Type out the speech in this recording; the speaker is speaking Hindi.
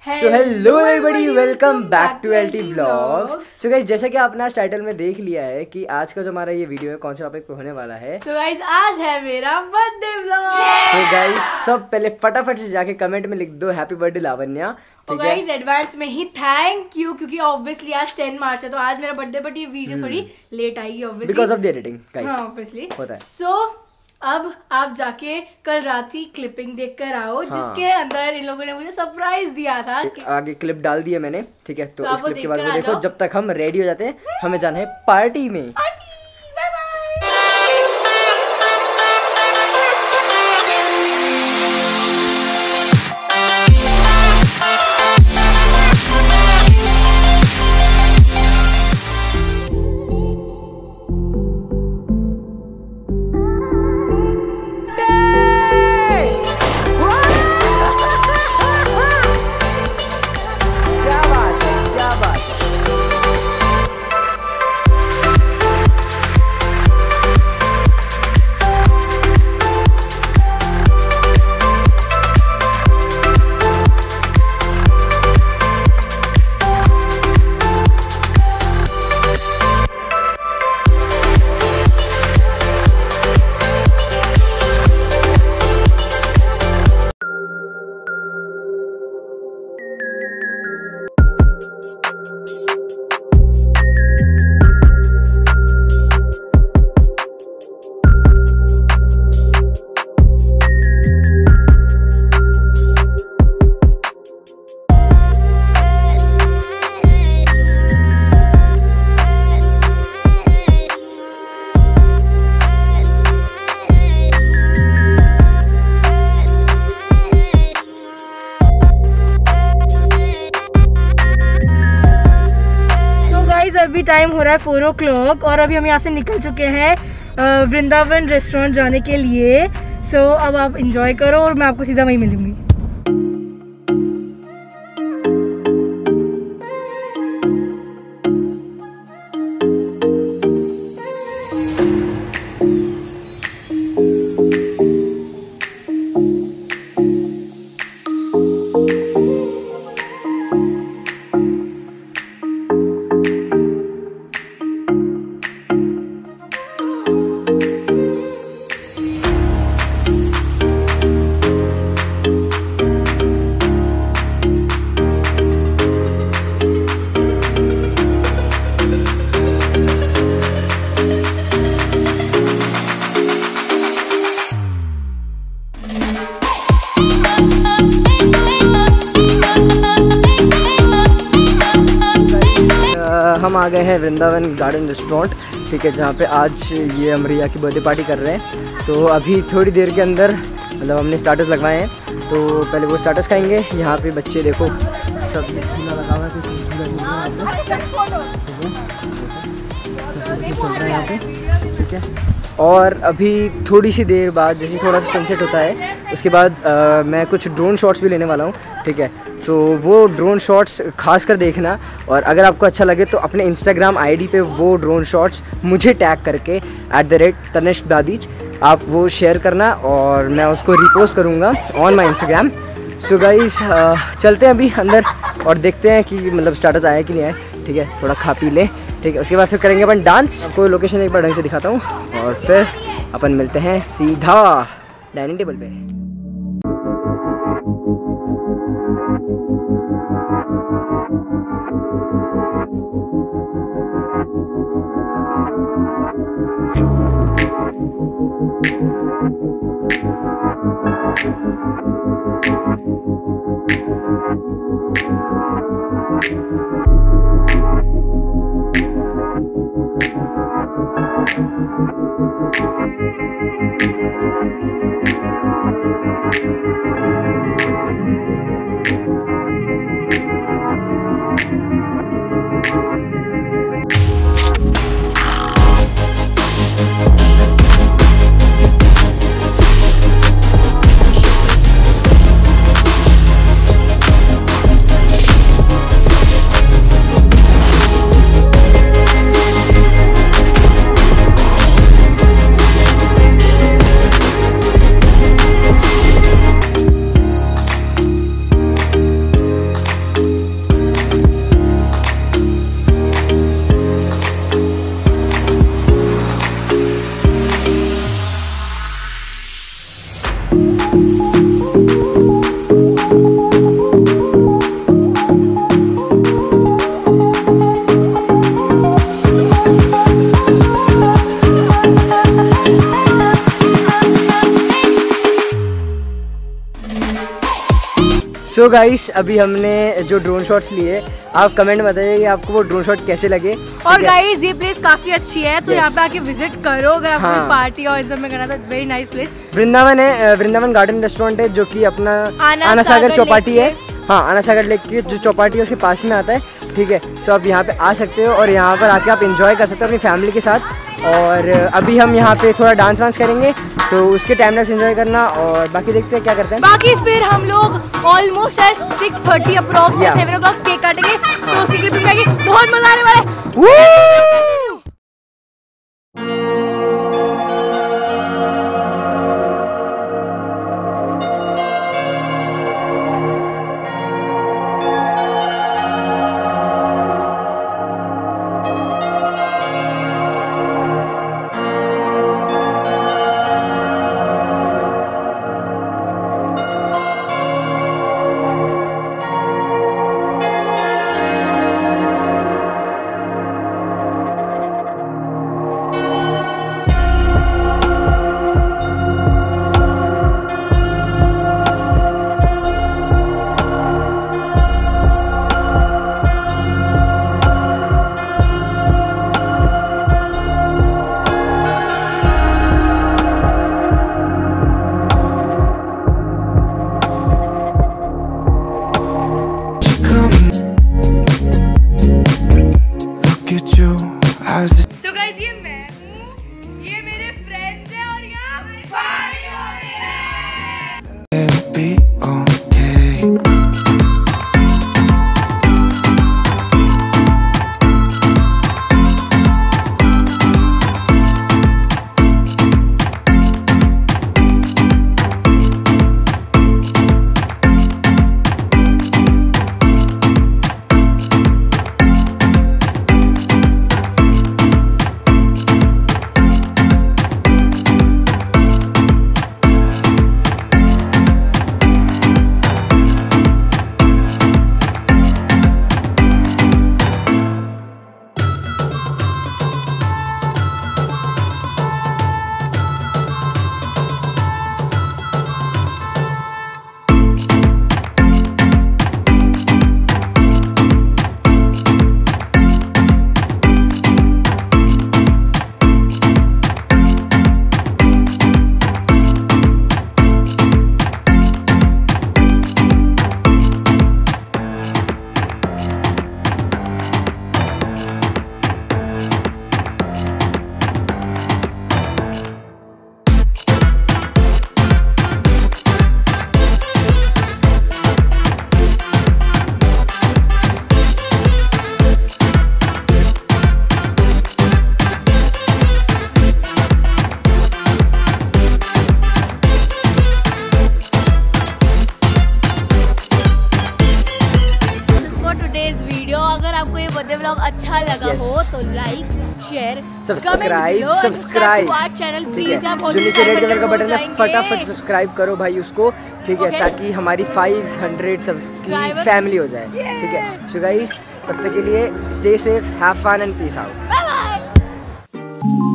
So hello everybody, welcome back to LT vlogs. So guys, जैसा कि आपने आज टाइटल में देख लिया है कि आज का जो हमारा ये वीडियो है कौन से टॉपिक पे होने वाला है। तो गाइस आज है मेरा बर्थडे व्लॉग। सो गाइस, सब पहले फटाफट से जाके कमेंट में लिख दो हैप्पी बर्थडे लावण्या। तो गाइस एडवांस में ही थैंक यू, क्योंकि ऑब्वियसली आज 10 मार्च है तो आज मेरा बर्थडे, बट ये वीडियो थोड़ी लेट आएगी obviously because of the editing guys. हाँ ऑब्वियसली होता है। सो अब आप जाके कल रात की क्लिपिंग देख कर आओ, जिसके अंदर इन लोगों ने मुझे सरप्राइज दिया था। आगे क्लिप डाल दी है मैंने, ठीक है। तो इस आप क्लिप के बाद वो देखकर देखो। आ जाओ। जब तक हम रेडी हो जाते हैं, हमें जाना है पार्टी में। अभी टाइम हो रहा है 4 o'clock और अभी हम यहाँ से निकल चुके हैं वृंदावन रेस्टोरेंट जाने के लिए। सो अब आप इंजॉय करो और मैं आपको सीधा वहीं मिलूंगी। हम आ गए हैं वृंदावन गार्डन रेस्टोरेंट, ठीक है, जहाँ पे आज ये अमरिया की बर्थडे पार्टी कर रहे हैं। तो अभी थोड़ी देर के अंदर मतलब हमने स्टार्टर्स लगवाए हैं, तो पहले वो स्टार्टर्स खाएंगे। यहाँ पे बच्चे देखो सब झूला लगा हुआ है, तो झूला झूल रहा है यहाँ पे, ठीक है। और अभी थोड़ी सी देर बाद जैसे थोड़ा सा सनसेट होता है उसके बाद मैं कुछ ड्रोन शॉट्स भी लेने वाला हूँ, ठीक है। तो वो ड्रोन शॉट्स खास कर देखना, और अगर आपको अच्छा लगे तो अपने इंस्टाग्राम आईडी पे वो ड्रोन शॉट्स मुझे टैग करके @तनिष्क आप वो शेयर करना और मैं उसको रिपोस्ट करूँगा on my Instagram. So guys, चलते हैं अभी अंदर और देखते हैं कि मतलब स्टार्टर्स आया कि नहीं आया, ठीक है। थोड़ा खा पी लें, ठीक है। उसके बाद फिर करेंगे अपन डांस। आपको लोकेशन एक बार ढंग से दिखाता हूँ और फिर अपन मिलते हैं सीधा डाइनिंग टेबल पे। सो गाइस अभी हमने जो ड्रोन शॉट्स लिए, आप कमेंट बताइए कि आपको वो ड्रोन शॉट कैसे लगे। और गाइस ये प्लेस काफी अच्छी है, तो यहाँ पे आके विजिट करो अगर आपको हाँ। पार्टी और इस सब में करना था। Very nice place. वृंदावन है, वृंदावन गार्डन रेस्टोरेंट है जो कि अपना आना सागर चौपाटी है। हाँ, आना सागर लेक की जो चौपाटी है उसके पास में आता है। ठीक है, सो आप यहाँ पे आ सकते हो और यहाँ पर आके आप एंजॉय कर सकते हो अपनी फैमिली के साथ। और अभी हम यहाँ पे थोड़ा डांस वांस करेंगे, तो उसके टाइम लैप्स एंजॉय करना और बाकी देखते हैं क्या करते हैं। बाकी फिर हम लोग ऑलमोस्ट 6:30 अप्रॉक्स 7 o'clock केक काटेंगे। तो उसी क्लिप में आगे बहुत मजा आने वाला है। तो गाइस ये मैं हूँ, ये मेरे फ्रेंड्स हैं और यहाँ पार्टी हो रही है। अगर आपको ये बर्थडे व्लॉग अच्छा लगा हो तो लाइक शेयर सब्सक्राइब चैनल ठीक प्लीज। है, जो नीचे रेड कलर का बटन है फटाफट सब्सक्राइब करो भाई उसको। ठीक है, ताकि हमारी 500 सब्सक्राइब फैमिली हो जाए। ठीक है, सो गाइस तब तक के लिए stay safe, have fun and peace out. Bye bye.